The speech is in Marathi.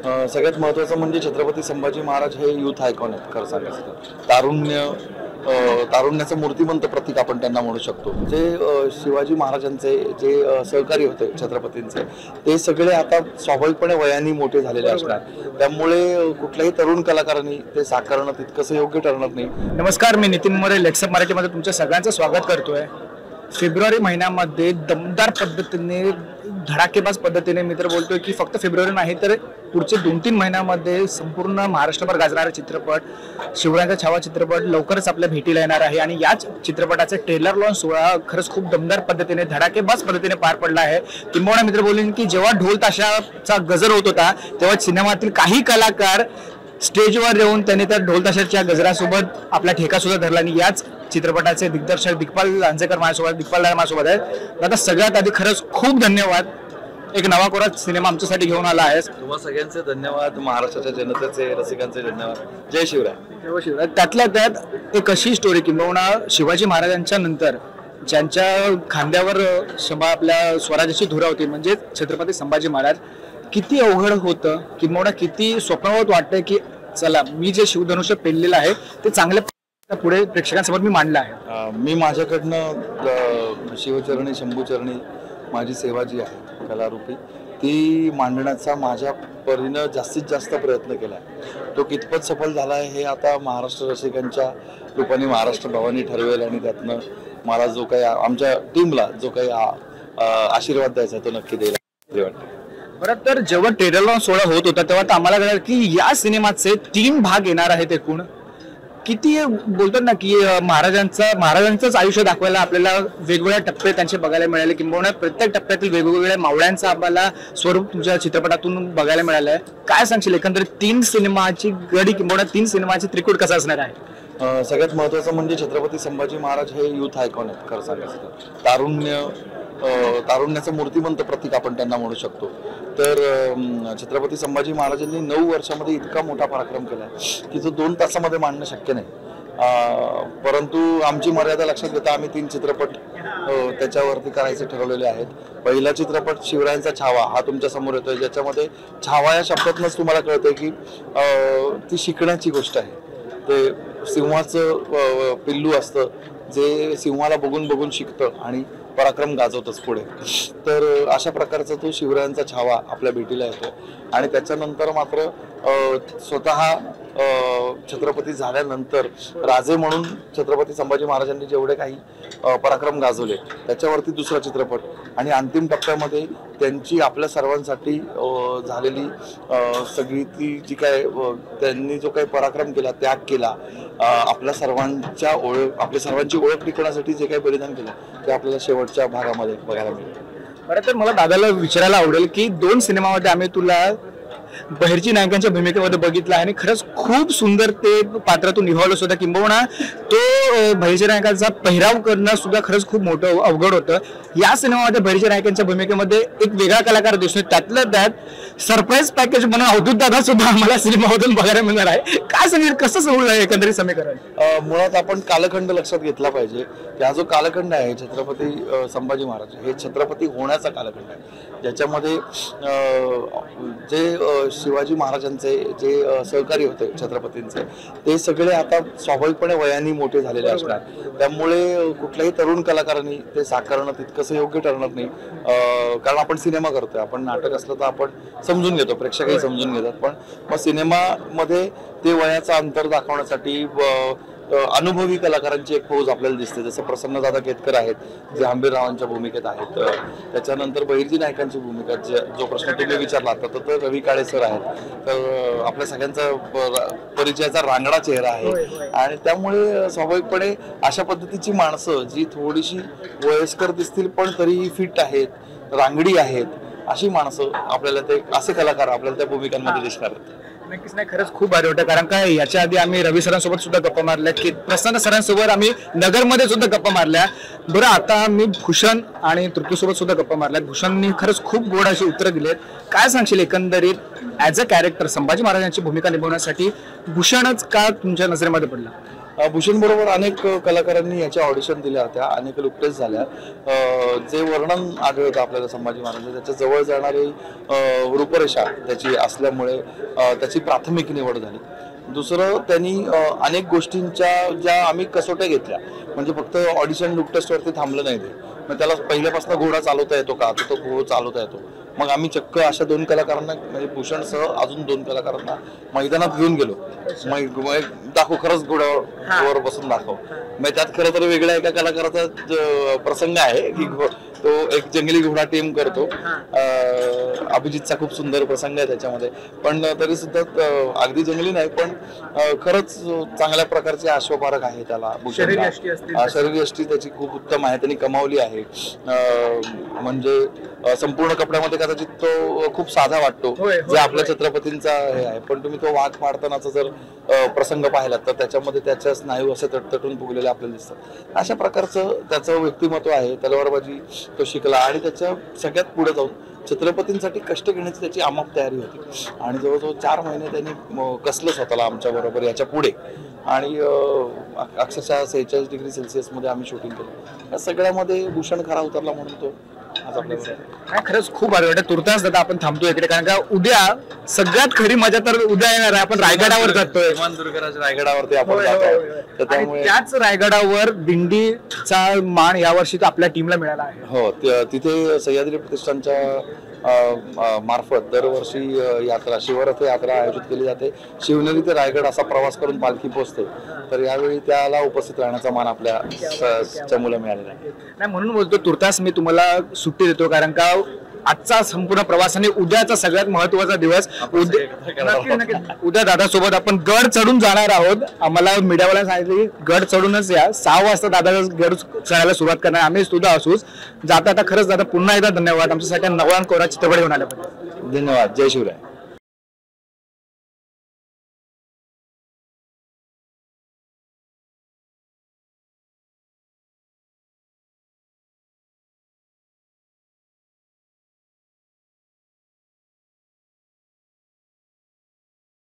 सगळ्यात महत्त्वाचं म्हणजे छत्रपती संभाजी महाराज हे युथ आयकॉन आहेत. खरं सांगायचं तर तारुण्याचं मूर्तिमंत प्रतीक आपण त्यांना म्हणू शकतो. जे शिवाजी महाराजांचे जे सहकारी होते छत्रपतींचे, ते सगळे आता स्वाभाविकपणे वयाने मोठे झालेले असणार. त्यामुळे कुठल्याही तरुण कलाकारांनी ते साकारणं तितकंसं योग्य ठरणार नाही. नमस्कार, मी नितीन मोरे लेट्सअप मराठीमध्ये तुमच्या सगळ्यांचं स्वागत करतोय. फेब्रुवारी महिन्यामध्ये दमदार पद्धतीने, धडाकेबाज पद्धतीने मी तर बोलतोय की फक्त फेब्रुवारी नाही तर पुढचे 2-3 महिन्यामध्ये संपूर्ण महाराष्ट्रभर गाजणारा चित्रपट, शिवरायांचा छावा चित्रपट लवकरच आपल्या भेटीला येणार आहे. आणि याच चित्रपटाचे ट्रेलर लॉन्च सोहळा खरंच खूप दमदार पद्धतीने, धडाकेबाज पद्धतीने पार पडला आहे. किंबहुना मित्र बोलेन की जेव्हा ढोल ताशाचा गजर होत होता तेव्हा सिनेमातील काही कलाकार स्टेजवर येऊन त्यांनी त्या ढोल ताशाच्या गजरासोबत आपला ठेका सुद्धा धरला. आणि याच चित्रपटाचे दिग्दर्शक दिग्पाल लांजेकर माझ्यासोबत आहेत. आता सगळ्यात आधी खरंच खूप धन्यवाद, एक नवा कोरा सिनेमा आमच्यासाठी घेऊन आला आहे. तुम्हा सगळ्यांचे धन्यवाद, महाराष्ट्राच्या जनतेचे, रसिकांचे धन्यवाद. जय शिवराय. जय शिवराय. त्यातल्या त्यात एक अशी स्टोरी किंबहुना शिवाजी महाराजांच्या नंतर ज्यांच्या खांद्यावर आपल्या स्वराज्याची धुरा होती म्हणजे छत्रपती संभाजी महाराज, किती अवघड होतं किंबहुना किती स्वप्नवत वाटतंय की चला मी जे शिवधनुष्य पेललेलं आहे ते चांगल्या पुढे प्रेक्षकांसमोर मी मांडलं आहे. मी माझ्याकडनं शिवचरणी शंभूचरणी माझी सेवा जी आहे कलारूपी, ती मांडण्याचा माझ्या परीनं जास्तीत जास्त प्रयत्न केला आहे. तो कितपत सफल झाला आहे हे आता महाराष्ट्र रसिकांच्या रूपाने महाराष्ट्र भवानी ठरवेल. आणि त्यातनं मला जो काही आमच्या टीमला जो काही आशीर्वाद द्यायचा तो नक्की द्यायला वाटतं. बरं, तर जेव्हा ट्रेलर लॉन्च सोहळा होत होता तेव्हा तर आम्हाला कळलं की या सिनेमाचे 3 भाग येणार आहेत. एकूण किती बोलतात ना की महाराजांचंच आयुष्य दाखवायला आपल्याला वेगवेगळ्या टप्पे त्यांचे बघायला मिळाले. किंबहुना प्रत्येक टप्प्यातील वेगवेगळ्या मावळ्यांचा आम्हाला स्वरूप तुमच्या चित्रपटातून बघायला मिळालं आहे. काय सांगशील एकंदरीत 3 सिनेमाची गडी किंबहुना 3 सिनेमाची त्रिकूट कसा असणार आहे? सगळ्यात महत्त्वाचं म्हणजे छत्रपती संभाजी महाराज हे युथ आयकॉन आहेत. खरं सांगायचं तर तारुण्याचं मूर्तिमंत प्रतीक आपण त्यांना म्हणू शकतो. तर छत्रपती संभाजी महाराजांनी 9 वर्षामध्ये इतका मोठा पराक्रम केला की जो 2 तासामध्ये मांडणं शक्य नाही. परंतु आमची मर्यादा लक्षात घेता आम्ही 3 चित्रपट त्याच्यावरती करायचे ठरवलेले आहेत. पहिला चित्रपट शिवरायांचा छावा हा तुमच्या समोर येतोय, ज्याच्यामध्ये छावा या शब्दातूनच तुम्हाला कळतंय की ती शिकण्याची गोष्ट आहे. ते सिंहाचं पिल्लू असतं जे सिंहाला बघून बघून शिकतं आणि पराक्रम गाजवतच पुढे. तर अशा प्रकारचा तो शिवरायांचा छावा आपल्या भेटीला येतो. आणि त्याच्यानंतर मात्र स्वतः छत्रपती झाल्यानंतर राजे म्हणून छत्रपती संभाजी महाराजांनी जेवढे काही पराक्रम गाजवले त्याच्यावरती दुसरा चित्रपट. आणि अंतिम टप्प्यामध्ये त्यांची आपल्या सर्वांसाठी झालेली सगळी ती जी काय त्यांनी जो काही पराक्रम केला, त्याग केला, आपल्या सर्वांची ओळख टिकवण्यासाठी जे काही बलिदान केलं ते आपल्याला शेवटच्या भागामध्ये बघायला मिळेल. बरं, तर मला दादाला विचारायला आवडेल की 2 सिनेमामध्ये आम्ही तुला बहिर्जी नायकांच्या भूमिकेमध्ये बघितलं आहे आणि खरंच खूप सुंदर ते पात्रातून निभावलं सुद्धा. किंबहुना तो बहिर्जी नायकांचा पहिराव करणं सुद्धा खरंच खूप मोठं अवघड होतं. या सिनेमामध्ये बहिर्जी नायकांच्या भूमिकेमध्ये एक वेगळा कलाकार दिसतोय. त्यातल्या त्यात सरप्राईज पॅकेज म्हणून अवधूत दादा सुद्धा आम्हाला सिनेमामधून बघायला मिळणार आहे. काय सांगेल, कसं समजलं एकंदरीत समीकरण? मुळात आपण कालखंड लक्षात घेतला पाहिजे की हा जो कालखंड आहे छत्रपती संभाजी महाराज हे छत्रपती होण्याचा कालखंड आहे, ज्याच्यामध्ये जे शिवाजी महाराजांचे जे सहकारी होते छत्रपतींचे, ते सगळे आता स्वाभाविकपणे वयाने मोठे झालेले असणार. त्यामुळे कुठल्याही तरुण कलाकारांनी ते साकारणं तितकंसं योग्य ठरणार नाही. कारण आपण सिनेमा करतोय, आपण नाटक असलं तर आपण समजून घेतो, प्रेक्षकही समजून घेतात. पण मग सिनेमामध्ये ते वयाचं अंतर दाखवण्यासाठी अनुभवी कलाकारांची एक फौज आपल्याला दिसते. जसं प्रसन्नदादा केतकर आहेत जे आंबीररावांच्या भूमिकेत आहेत. त्याच्यानंतर बहिर्जी नायकांची भूमिका, जो प्रश्न तुम्ही विचारला आता तर रवी काळे सर आहेत. तर आपल्या सगळ्यांचा परिचयाचा रांगडा चेहरा आहे. आणि त्यामुळे स्वाभाविकपणे अशा पद्धतीची माणसं जी थोडीशी वयस्कर दिसतील पण तरीही फिट आहेत, रांगडी आहेत, अशी माणसं आपल्याला ते असे कलाकार आपल्याला त्या भूमिकांमध्ये दिसणार आहेत. नक्कीच नाही, खरंच खूप भारी होतं. कारण काय याच्या आधी आम्ही रवी सरांसोबत सुद्धा गप्पा मारल्या, की प्रसन्न सरांसोबत आम्ही नगरमध्ये सुद्धा गप्पा मारल्या. बरं, आता आम्ही भूषण आणि तृप्तीसोबत सुद्धा गप्पा मारल्या. भूषणनी खरंच खूप गोड अशी उत्तरं दिलेत. काय सांगशील एकंदरीत ॲज अ कॅरेक्टर संभाजी महाराजांची भूमिका निभावण्यासाठी भूषणच का तुमच्या नजरेमध्ये पडला? भूषण बरोबर अनेक कलाकारांनी याच्या ऑडिशन दिल्या होत्या, अनेक लुकटेस झाल्या. जे वर्णन आढळतं आपल्याला संभाजी महाराज त्याच्या जवळ जाणारी रूपरेषा त्याची असल्यामुळे त्याची प्राथमिक निवड झाली. दुसरं, त्यांनी अनेक गोष्टींच्या ज्या आम्ही कसोट्या घेतल्या, म्हणजे फक्त ऑडिशन लुक टेस्टवरती थांबलं नाही ते. मग त्याला पहिल्यापासून घोडा चालवता येतो का, तो घोडा चालवता येतो. मग आम्ही चक्क अशा 2 कलाकारांना, म्हणजे भूषणसह अजून 2 कलाकारांना मैदानात घेऊन गेलो. मग दाखव, खरंच घोड्यावर बसून दाखव. मग त्यात खरं तर वेगळ्या एका कलाकाराचा प्रसंग आहे की तो एक जंगली घोडा टीम करतो. अभिजितचा खूप सुंदर प्रसंग आहे त्याच्यामध्ये, पण तरी सुद्धा अगदी जंगली नाही, पण खरंच चांगल्या प्रकारचे अश्वपारक आहे त्याला. शरीरयष्टी त्याची खूप उत्तम आहे, त्यांनी कमावली आहे. म्हणजे संपूर्ण कपड्यामध्ये कदाचित तो खूप साधा वाटतो, जे आपल्या छत्रपतींचा हे आहे. पण तुम्ही तो वाघ पाडतानाचा जर प्रसंग पाहिला तर त्याच्यामध्ये त्याच्या स्नायू असे तटतटून फुगलेले आपल्याला दिसतात. अशा प्रकारचं त्याचं व्यक्तिमत्व आहे. तलवारबाजी तो शिकला आणि त्याच्या सगळ्यात पुढे जाऊन छत्रपतींसाठी कष्ट घेण्याची त्याची अमाप तयारी होती. आणि जवळजवळ 4 महिने त्यांनी कसलं स्वतःला आमच्या बरोबर याच्या पुढे. आणि अक्षरशः 46 डिग्री सेल्सिअसमध्ये आम्ही शूटिंग केलं. या सगळ्यामध्ये भूषण खरा उतरला म्हणून तो आज आपल्याला खरंच खूप भारी वाटतं. तुर्तास दादा आपण थांबतो इकडे, कारण का उद्या सगळ्यात खरी मजा तर उद्या येणार आहे. आपण रायगडावर जातोय, दुर्गराज रायगडावरती आपण जातोय. तर त्यामुळे त्याच रायगडावर दिंडीचा मान यावर्षी आपल्या टीमला मिळाला आहे. हो, तिथे सह्याद्री प्रतिष्ठानच्या मार्फत दरवर्षी यात्रा, शिवरथ यात्रा आयोजित केली जाते. शिवनेरी ते रायगड असा प्रवास करून पालखी पोहोचते. तर यावेळी त्याला उपस्थित राहण्याचा मान आपल्या चमूला मिळालेला आहे. नाही, म्हणून बोलतो तुर्तास मी तुम्हाला सुट्टी देतो, कारण का आजचा संपूर्ण प्रवास आणि उद्याचा सगळ्यात महत्वाचा दिवस. उद्या दादासोबत आपण गड चढून जाणार आहोत. आम्हाला मीडियावाला सांगितलं की गड चढूनच या. 6 वाजता दादा गड चढायला सुरुवात करणार. आम्ही सुद्धा असूच जाता. आता खरंच दादा पुन्हा एकदा धन्यवाद आमच्यासाठी नवरान कोरा चित्रपट घेऊन आल्याबद्दल. धन्यवाद. जय शिवराय.